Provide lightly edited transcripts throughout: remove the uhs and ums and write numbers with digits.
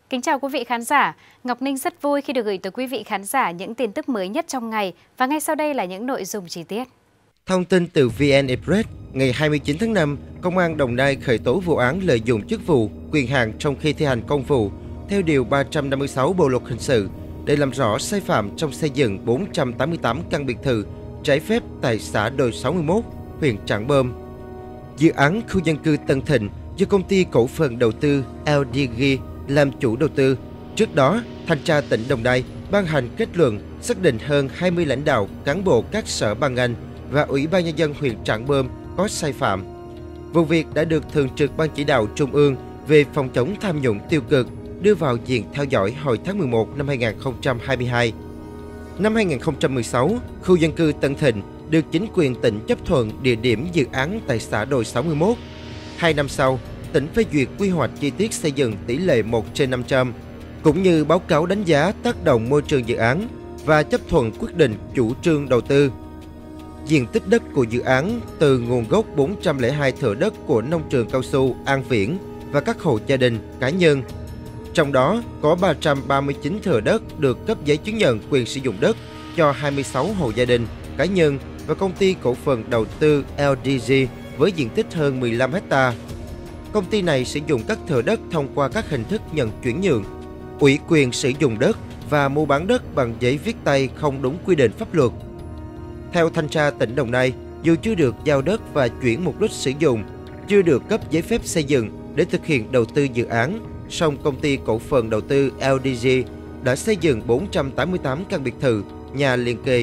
Kính chào quý vị khán giả. Ngọc Ninh rất vui khi được gửi tới quý vị khán giả những tin tức mới nhất trong ngày và ngay sau đây là những nội dung chi tiết. Thông tin từ VN Express, ngày 29 tháng 5, Công an Đồng Nai khởi tố vụ án lợi dụng chức vụ, quyền hạn trong khi thi hành công vụ theo Điều 356 Bộ Luật Hình sự để làm rõ sai phạm trong xây dựng 488 căn biệt thự trái phép tại xã Đồi 61, huyện Trảng Bom. Dự án khu dân cư Tân Thịnh do Công ty Cổ phần Đầu tư LDG làm chủ đầu tư. Trước đó, Thanh tra tỉnh Đồng Nai ban hành kết luận xác định hơn 20 lãnh đạo, cán bộ các sở ban ngành và Ủy ban Nhân dân huyện Trảng Bom có sai phạm. Vụ việc đã được Thường trực Ban Chỉ đạo Trung ương về phòng chống tham nhũng tiêu cực đưa vào diện theo dõi hồi tháng 11 năm 2022. Năm 2016, khu dân cư Tân Thịnh được chính quyền tỉnh chấp thuận địa điểm dự án tại xã Đồi 61. 2 năm sau, tỉnh phê duyệt quy hoạch chi tiết xây dựng tỷ lệ 1/500, cũng như báo cáo đánh giá tác động môi trường dự án và chấp thuận quyết định chủ trương đầu tư. Diện tích đất của dự án từ nguồn gốc 402 thửa đất của nông trường cao su An Viễn và các hộ gia đình, cá nhân. Trong đó có 339 thửa đất được cấp giấy chứng nhận quyền sử dụng đất cho 26 hộ gia đình, cá nhân và Công ty Cổ phần Đầu tư LDG với diện tích hơn 15 ha. Công ty này sử dụng các thửa đất thông qua các hình thức nhận chuyển nhượng, ủy quyền sử dụng đất và mua bán đất bằng giấy viết tay không đúng quy định pháp luật. Theo Thanh tra tỉnh Đồng Nai, dù chưa được giao đất và chuyển mục đích sử dụng, chưa được cấp giấy phép xây dựng để thực hiện đầu tư dự án, song Công ty Cổ phần Đầu tư LDG đã xây dựng 488 căn biệt thự, nhà liền kề,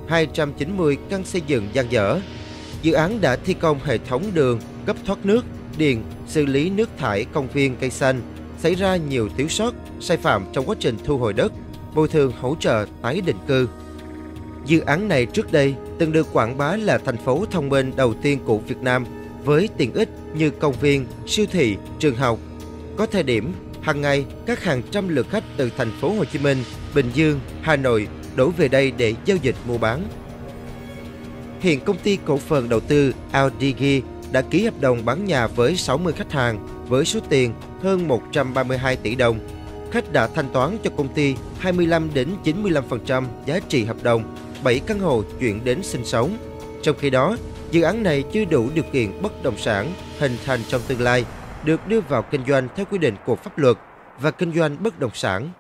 290 căn xây dựng dang dở. Dự án đã thi công hệ thống đường, cấp thoát nước, điện, xử lý nước thải công viên cây xanh, xảy ra nhiều thiếu sót, sai phạm trong quá trình thu hồi đất, bồi thường hỗ trợ tái định cư. Dự án này trước đây từng được quảng bá là thành phố thông minh đầu tiên của Việt Nam với tiện ích như công viên, siêu thị, trường học. Có thời điểm, hàng ngày các hàng trăm lượt khách từ thành phố Hồ Chí Minh, Bình Dương, Hà Nội đổ về đây để giao dịch mua bán. Hiện Công ty Cổ phần Đầu tư LDG đã ký hợp đồng bán nhà với 60 khách hàng với số tiền hơn 132 tỷ đồng. Khách đã thanh toán cho công ty 25 đến 95% giá trị hợp đồng, 7 căn hộ chuyển đến sinh sống. Trong khi đó, dự án này chưa đủ điều kiện bất động sản hình thành trong tương lai, được đưa vào kinh doanh theo quy định của pháp luật và kinh doanh bất động sản.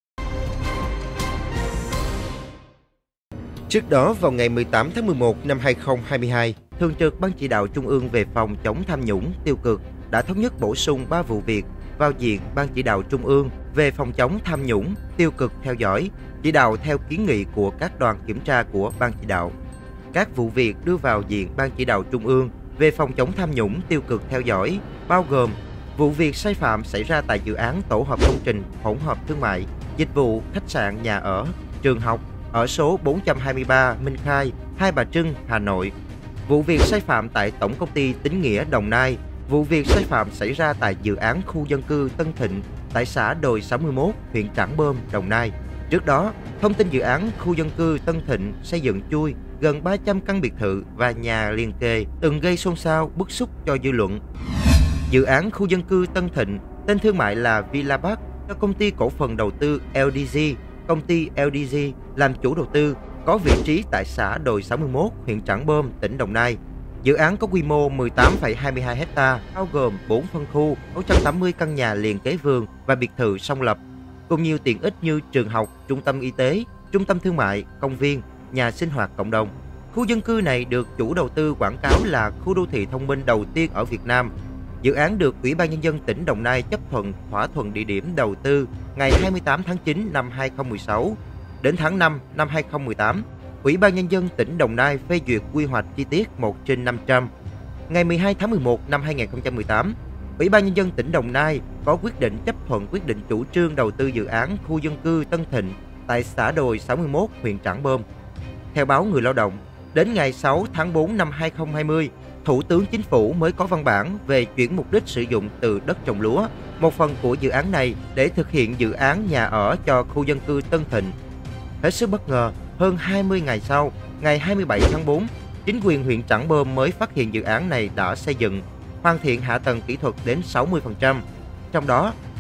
Trước đó, vào ngày 18 tháng 11 năm 2022, Thường trực Ban Chỉ đạo Trung ương về phòng chống tham nhũng tiêu cực đã thống nhất bổ sung 3 vụ việc vào diện Ban Chỉ đạo Trung ương về phòng chống tham nhũng tiêu cực theo dõi, chỉ đạo theo kiến nghị của các đoàn kiểm tra của Ban Chỉ đạo. Các vụ việc đưa vào diện Ban Chỉ đạo Trung ương về phòng chống tham nhũng tiêu cực theo dõi bao gồm vụ việc sai phạm xảy ra tại dự án tổ hợp công trình hỗn hợp thương mại, dịch vụ, khách sạn, nhà ở, trường học ở số 423 Minh Khai, Hai Bà Trưng, Hà Nội. Vụ việc sai phạm tại Tổng công ty Tín Nghĩa Đồng Nai. Vụ việc sai phạm xảy ra tại dự án khu dân cư Tân Thịnh tại xã Đồi 61, huyện Trảng Bom, Đồng Nai. Trước đó, thông tin dự án khu dân cư Tân Thịnh xây dựng chui gần 300 căn biệt thự và nhà liền kề từng gây xôn xao bức xúc cho dư luận. Dự án khu dân cư Tân Thịnh, tên thương mại là Villa Park do Công ty Cổ phần Đầu tư LDG, Công ty LDG làm chủ đầu tư, có vị trí tại xã Đồi 61, huyện Trảng Bom, tỉnh Đồng Nai. Dự án có quy mô 18,22 ha, bao gồm 4 phân khu, 680 căn nhà liền kế vườn và biệt thự song lập, cùng nhiều tiện ích như trường học, trung tâm y tế, trung tâm thương mại, công viên, nhà sinh hoạt cộng đồng. Khu dân cư này được chủ đầu tư quảng cáo là khu đô thị thông minh đầu tiên ở Việt Nam. Dự án được Ủy ban Nhân dân tỉnh Đồng Nai chấp thuận thỏa thuận địa điểm đầu tư ngày 28 tháng 9 năm 2016. Đến tháng 5 năm 2018, Ủy ban Nhân dân tỉnh Đồng Nai phê duyệt quy hoạch chi tiết 1/500. Ngày 12 tháng 11 năm 2018, Ủy ban Nhân dân tỉnh Đồng Nai có quyết định chấp thuận quyết định chủ trương đầu tư dự án khu dân cư Tân Thịnh tại xã Đồi 61, huyện Trảng Bom. Theo báo Người Lao động, đến ngày 6 tháng 4 năm 2020, Thủ tướng Chính phủ mới có văn bản về chuyển mục đích sử dụng từ đất trồng lúa, một phần của dự án này để thực hiện dự án nhà ở cho khu dân cư Tân Thịnh. Hết sức bất ngờ, hơn 20 ngày sau, ngày 27 tháng 4, chính quyền huyện Trảng Bom mới phát hiện dự án này đã xây dựng, hoàn thiện hạ tầng kỹ thuật đến 60%. Trong đó,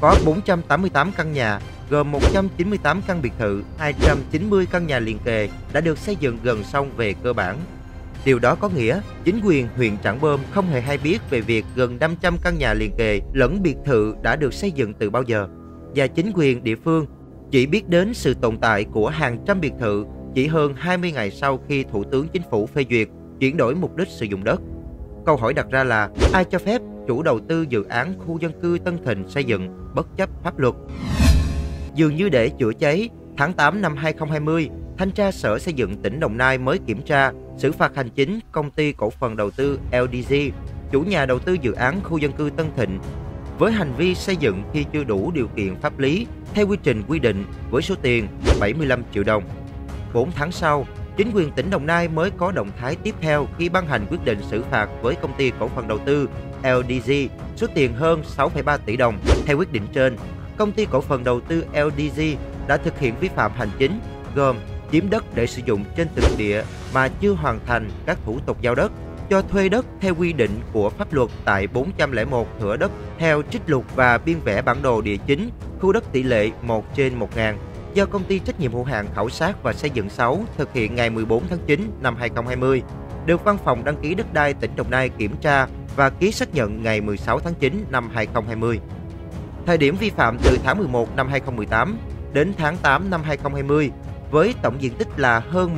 có 488 căn nhà, gồm 198 căn biệt thự, 290 căn nhà liền kề đã được xây dựng gần xong về cơ bản. Điều đó có nghĩa, chính quyền huyện Trảng Bom không hề hay biết về việc gần 500 căn nhà liền kề lẫn biệt thự đã được xây dựng từ bao giờ. Và chính quyền địa phương chỉ biết đến sự tồn tại của hàng trăm biệt thự chỉ hơn 20 ngày sau khi Thủ tướng Chính phủ phê duyệt chuyển đổi mục đích sử dụng đất. Câu hỏi đặt ra là ai cho phép chủ đầu tư dự án khu dân cư Tân Thịnh xây dựng bất chấp pháp luật? Dường như để chữa cháy, tháng 8 năm 2020, Thanh tra Sở Xây dựng tỉnh Đồng Nai mới kiểm tra, xử phạt hành chính công ty cổ phần đầu tư LDG, chủ nhà đầu tư dự án khu dân cư Tân Thịnh, với hành vi xây dựng khi chưa đủ điều kiện pháp lý theo quy trình quy định với số tiền 75 triệu đồng. 4 tháng sau, chính quyền tỉnh Đồng Nai mới có động thái tiếp theo khi ban hành quyết định xử phạt với công ty cổ phần đầu tư LDG số tiền hơn 6,3 tỷ đồng. Theo quyết định trên, công ty cổ phần đầu tư LDG đã thực hiện vi phạm hành chính gồm chiếm đất để sử dụng trên thực địa mà chưa hoàn thành các thủ tục giao đất, cho thuê đất theo quy định của pháp luật tại 401 thửa đất theo trích lục và biên vẽ bản đồ địa chính khu đất tỷ lệ 1/1000 do công ty trách nhiệm hữu hạn khảo sát và xây dựng 6 thực hiện ngày 14 tháng 9 năm 2020, được Văn phòng đăng ký đất đai tỉnh Đồng Nai kiểm tra và ký xác nhận ngày 16 tháng 9 năm 2020. Thời điểm vi phạm từ tháng 11 năm 2018 đến tháng 8 năm 2020 với tổng diện tích là hơn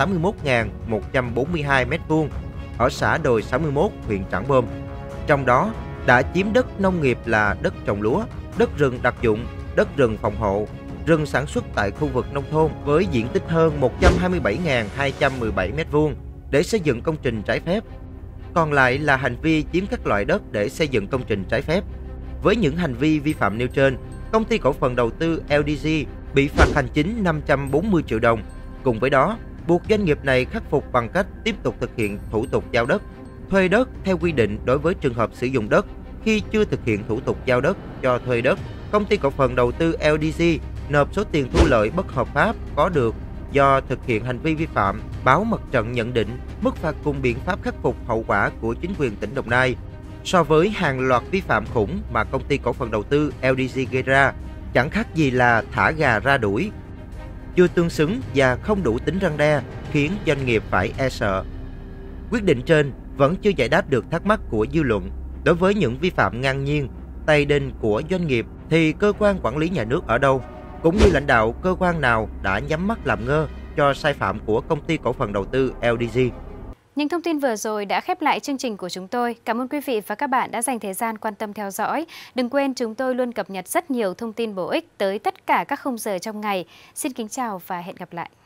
181.142 m2 ở xã Đồi 61, huyện Trảng Bom. Trong đó đã chiếm đất nông nghiệp là đất trồng lúa, đất rừng đặc dụng, đất rừng phòng hộ, rừng sản xuất tại khu vực nông thôn với diện tích hơn 127.217 m2 để xây dựng công trình trái phép. Còn lại là hành vi chiếm các loại đất để xây dựng công trình trái phép. Với những hành vi vi phạm nêu trên, công ty cổ phần đầu tư LDG bị phạt hành chính 540 triệu đồng. Cùng với đó, buộc doanh nghiệp này khắc phục bằng cách tiếp tục thực hiện thủ tục giao đất, thuê đất theo quy định đối với trường hợp sử dụng đất. Khi chưa thực hiện thủ tục giao đất cho thuê đất, công ty cổ phần đầu tư LDG nộp số tiền thu lợi bất hợp pháp có được do thực hiện hành vi vi phạm. Báo Mặt trận nhận định mức phạt cùng biện pháp khắc phục hậu quả của chính quyền tỉnh Đồng Nai so với hàng loạt vi phạm khủng mà công ty cổ phần đầu tư LDG gây ra chẳng khác gì là thả gà ra đuổi, chưa tương xứng và không đủ tính răn đe, khiến doanh nghiệp phải e sợ. Quyết định trên vẫn chưa giải đáp được thắc mắc của dư luận. Đối với những vi phạm ngang nhiên, tay đinh của doanh nghiệp thì cơ quan quản lý nhà nước ở đâu, cũng như lãnh đạo cơ quan nào đã nhắm mắt làm ngơ cho sai phạm của công ty cổ phần đầu tư LDG. Những thông tin vừa rồi đã khép lại chương trình của chúng tôi. Cảm ơn quý vị và các bạn đã dành thời gian quan tâm theo dõi. Đừng quên chúng tôi luôn cập nhật rất nhiều thông tin bổ ích tới tất cả các khung giờ trong ngày. Xin kính chào và hẹn gặp lại.